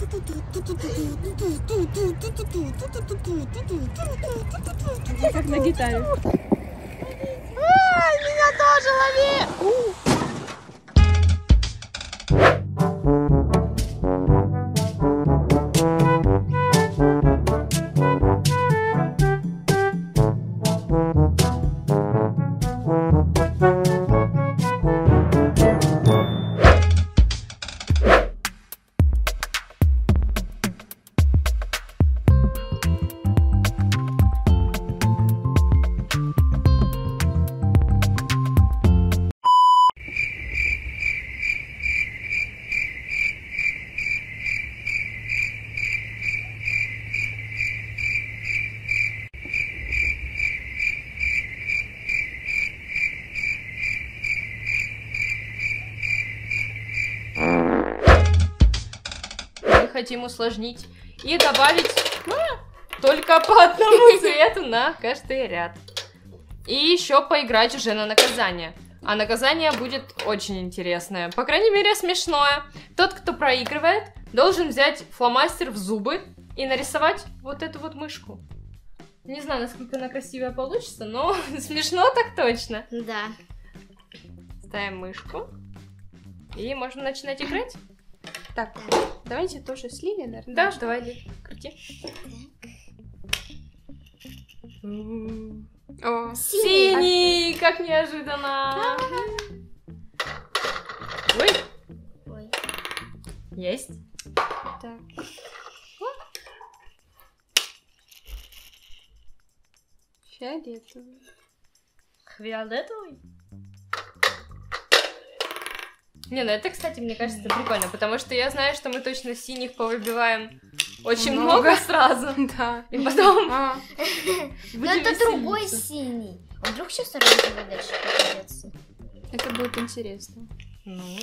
Как на гитаре. Меня тоже лови! Хотим усложнить и добавить только по одному цвету на каждый ряд. И еще поиграть уже на наказание. А наказание будет очень интересное. По крайней мере, смешное. Тот, кто проигрывает, должен взять фломастер в зубы и нарисовать вот эту вот мышку. Не знаю, насколько она красивая получится, но смешно так точно. Да. Ставим мышку. И можно начинать играть. Так, давайте тоже с Лили, наверное. Да, давай, Ли, крути. О, Синий! Как неожиданно! Ой! Ой. Есть. так. Фиолетовый. Фиолетовый? Не, ну это, кстати, мне кажется, прикольно, потому что я знаю, что мы точно синих повыбиваем очень много сразу. Да. И потом... Но будем это другой веселиться. синий. А вдруг сейчас оранжевый дальше попадется? Это будет интересно. Ну,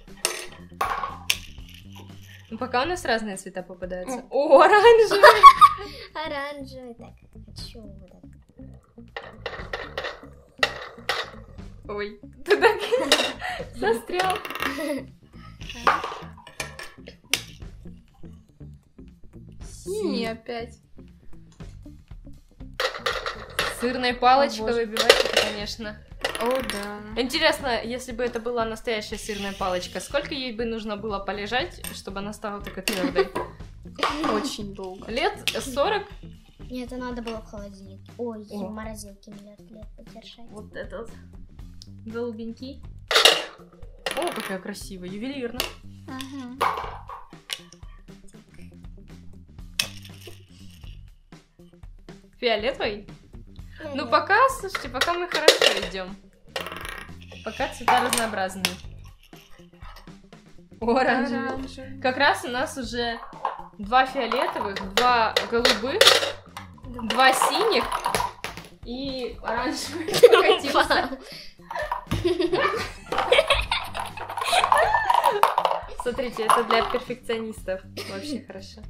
пока у нас разные цвета попадаются. О. О, оранжевый! Оранжевый. Так, хочу вот так. Ой, ты так застрял. Синий опять. Сырной палочкой О, боже. выбивать, это, конечно. О, да. Интересно, если бы это была настоящая сырная палочка, сколько ей бы нужно было полежать, чтобы она стала такой твердой? Очень долго. Лет 40? Нет, это надо было в холодильнике. Ой, О. в морозилке миллиард лет подержать. Вот этот голубенький. О, какая красивая, ювелирно. Ага. Фиолетовый? Ну пока, слушайте, пока мы хорошо идем. Пока цвета разнообразные. Оранжевый. Оранжевый. Как раз у нас уже 2 фиолетовых, 2 голубых, 2 синих и оранжевый покатился. Смотрите, это для перфекционистов. Вообще хорошо.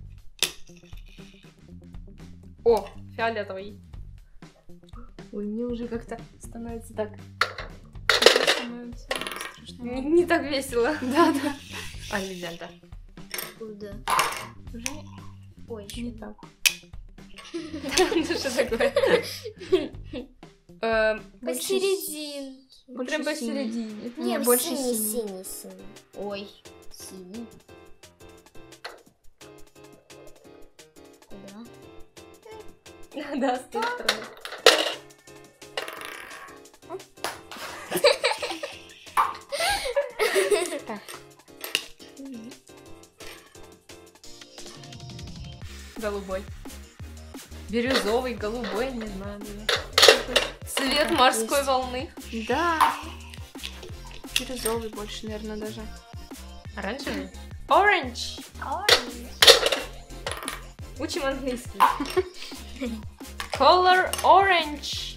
О, фиолетовый. Ой, мне уже как-то становится так... Это становится страшно. Не так весело. Да, да. А, нельзя, да. Куда? Уже Ой, еще не так. Ну что такое? посередине. Прям посередине. Не, Нет, больше синий, синий. синий, синий. Ой, синий. Куда? Да, с той стороны. Так. Голубой. Бирюзовый, голубой, не знаю. Цвет морской волны. Да. Бирюзовый больше, наверное, даже. Оранжевый. Orange. Учим английский. Color orange.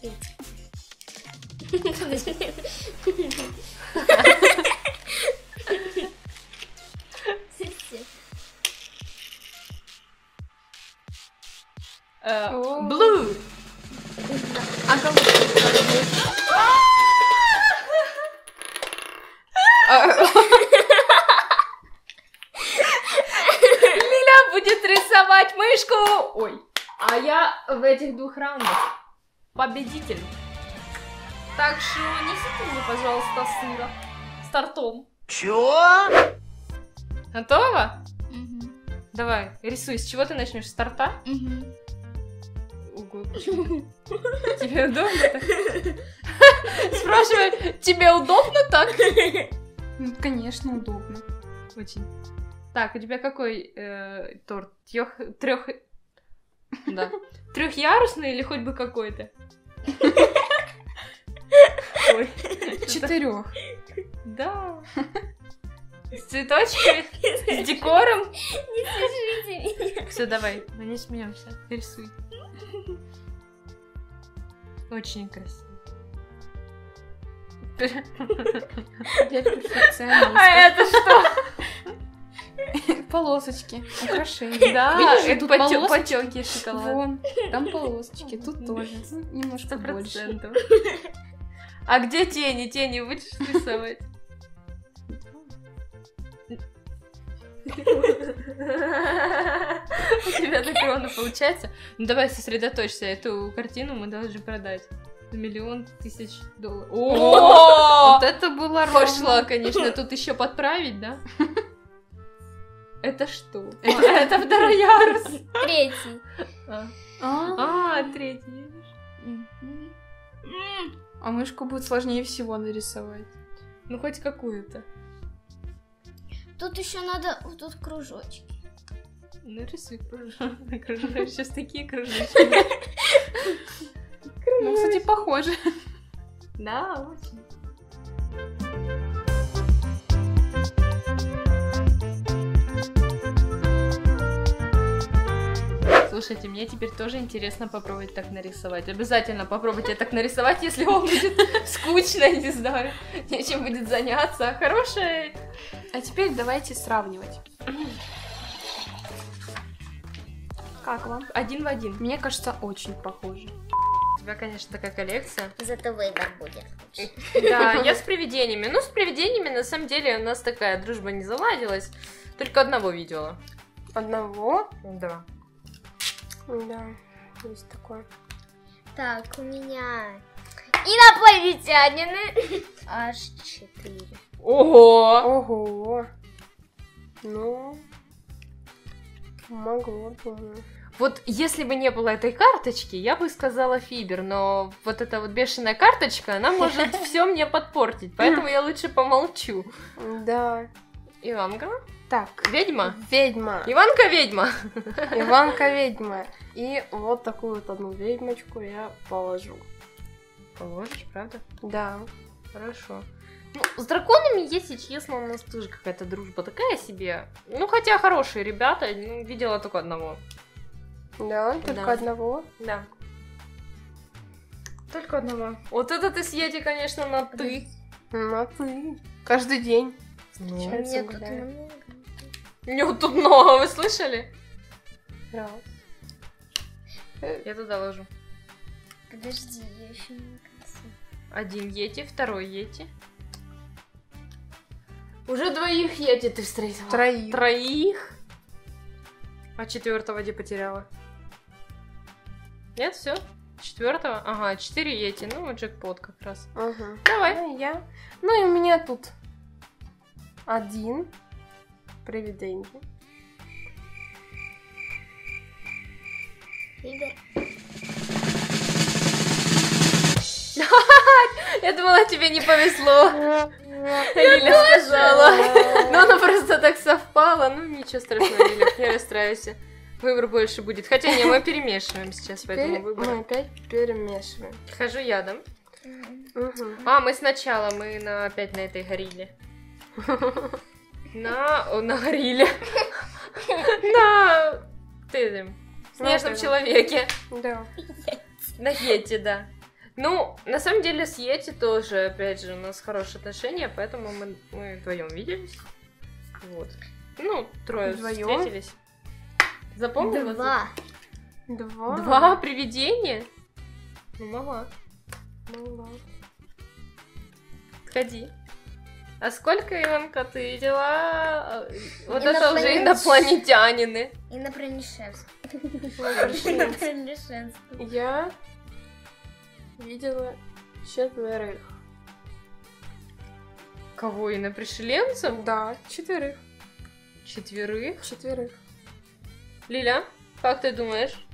Blue. А голубой? в этих 2 раундах победитель. Так что несите мне, пожалуйста, сыра с тортом. Чё? Готова? Мгм. Давай, рисуй. С чего ты начнешь? С торта? Мгм. Ого, почему? Тебе удобно так? Спрашиваю, тебе удобно так? Ну, конечно, удобно. Очень. Так, у тебя какой торт? Да. Трехярусный или хоть бы какой-то? Ой. 4. Да. С цветочками, с декором. Не смешите меня. Все, давай, мы не смеемся. Рисуй. Очень красиво. Я перфекционист. А это что? Полосочки, украшения. Да, Видишь, это тут потеки шоколада. Вон, там полосочки, тут тоже. Ну, немножко больше. 100%. А где тени? Тени будешь рисовать? У тебя так ровно получается. Ну давай сосредоточься, эту картину мы должны продать. За $1 000 000. О! Вот это было Пошла, конечно, тут еще подправить, да? Это что? Это 2-й ярус. 3. Третий, видишь? Мгм. А мышку будет сложнее всего нарисовать. Ну хоть какую-то. Тут еще надо вот тут кружочки. Ну рисуй кружочек. Сейчас такие кружочки. Ну, кстати, похоже. Да, очень. Слушайте, мне теперь тоже интересно попробовать так нарисовать. Обязательно попробуйте так нарисовать, если вам будет скучно, не знаю, нечем будет заняться. Хорошая. А теперь давайте сравнивать. Как вам? 1 в 1. Мне кажется, очень похоже. У тебя, конечно, такая коллекция. Зато выбор будет. Да, я с привидениями. Ну, с привидениями, на самом деле, у нас такая дружба не заладилась. Только одного видела. Одного? Да. Да, есть такое. Так, у меня инопланетянины. Аж 4. Ого! Ого. Ну, могло, думаю. Вот если бы не было этой карточки, я бы сказала Фибер, но вот эта вот бешеная карточка, она может все мне подпортить, поэтому я лучше помолчу. Да. Иванка? Так, Ведьма? ведьма. Иванка ведьма. Иванка ведьма. И вот такую вот одну ведьмочку я положу. Положишь, правда? Да. Хорошо. Ну, с драконами, если честно, у нас тоже какая-то дружба такая себе. Ну, хотя хорошие ребята, ну, видела только одного. Да, только Да. одного. Да. Только одного. Вот это ты съеди, конечно, на ты. Ну, ты. Каждый день. Ну, Встречаются, Нет, тут гуляют. много. у него тут много, вы слышали? Раз. Я туда ложу. Подожди, я еще не красиво. 1 йети, 2 йети. Уже 2 йети ты встретила. Троих. 3. А 4 где потеряла? Нет, все? 4? Ага, 4 йети. Ну, вот джекпот как раз. Угу. Давай. Я. Ну и у меня тут 1 привиденье. Выбор. Я думала, тебе не повезло. Лиля сказала. Ну, оно просто так совпало. Ну, ничего страшного, Лиля, не расстраивайся. Выбор больше будет. Хотя не, мы перемешиваем сейчас, Теперь поэтому мы выбор. опять перемешиваем. Хожу ядом. Угу. А, мы сначала, опять на этой горилле. На горилле. На снежном это. человеке. Да. На йети, да. Ну, на самом деле с йети тоже, опять же, у нас хорошие отношения, поэтому мы вдвоем виделись. Вот. Ну, 3 Вдвоем? встретились. Запомнила? 2. 2. 2 привидения? Ну, мала. Мало. Ходи. А сколько, Иванка, ты видела? Вот это уже инопланетянины. Инопланетянин. Я видела 4. Кого, инопришеленцев? Да, 4. 4? 4. Лиля, как ты думаешь?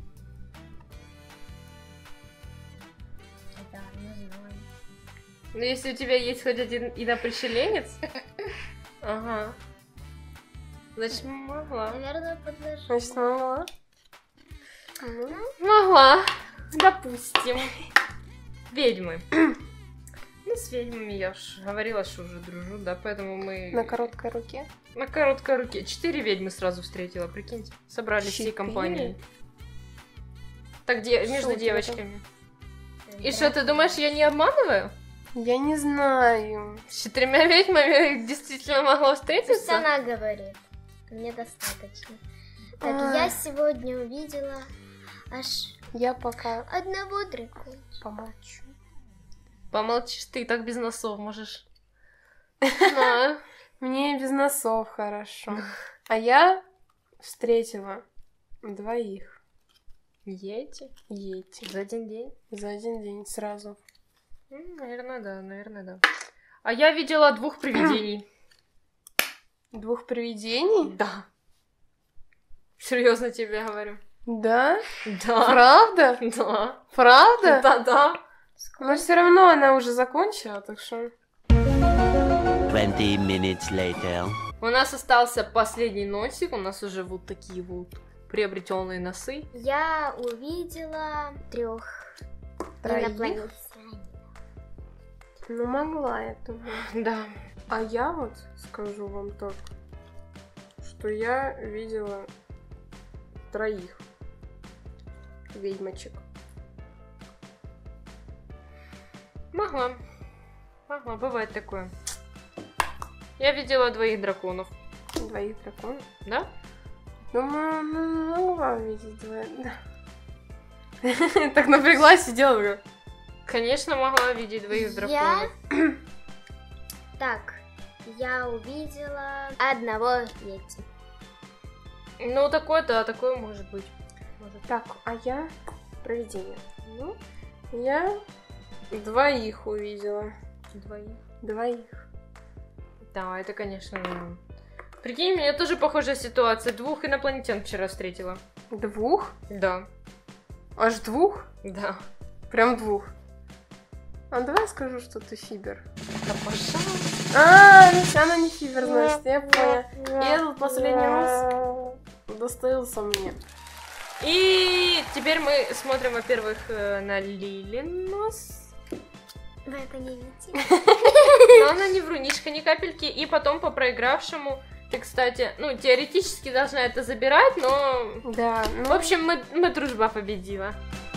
Да, не знаю. Ну, если у тебя есть хоть один инопришеленец... Ага. Значит, могла. Наверное, подложу. Значит, могла. Могла. Допустим. Ведьмы. Ну, с ведьмами я уж говорила, что уже дружу, да, поэтому мы... На короткой руке. На короткой руке. 4 ведьмы сразу встретила, прикиньте. Собрались всей 4? компанией. Так, между у тебя девочками. И что, ты думаешь, я не обманываю? Я не знаю. С 4 ведьмами действительно могла Пусть встретиться? она говорит. Мне достаточно. Так, я сегодня увидела аж Я пока одного дракона. помолчу. Помолчишь, ты и так без носов можешь. А. Мне без носов хорошо. А я встретила 2. Йети? Йети. За один день? За один день сразу. Наверное, да, наверное, да. А я видела 2 привидений. 2 привидений? Да. Серьезно тебе говорю. Да? Да. Правда? Да. Правда? Да. Но все равно она уже закончила, так что... 20 minutes later. У нас остался последний носик. У нас уже вот такие вот приобретенные носы. Я увидела 3 Троих? инопланетян. Ну, могла я думаю. Да. А я вот скажу вам так, что я видела 3 ведьмочек. Могла. Могла, бывает такое. Я видела 2 драконов. 2 драконов. Да? Думаю, могла видеть 2. Да. Так напряглась, сидела. Конечно, могла видеть 2 драконов. Так, я увидела 1 йети. Ну, такое, да, такое может быть. Так, а я провидение. Ну, я 2 увидела. 2. Да, это, конечно, да. Прикинь, у меня тоже похожая ситуация. 2 инопланетян вчера встретила. 2? Да. Аж 2? Да. Прям 2. А давай я скажу, что ты фибер. Да, пожалуйста. Ну все, она не фибер, значит, я поняла. И этот последний раз достоился мне. И теперь мы смотрим, во-первых, на Лилин нос. Вы это не видите? Но она не врунишка, ни капельки. И потом по проигравшему ты, кстати, ну, теоретически должна это забирать, но... Да, ну... В общем, мы дружба победила.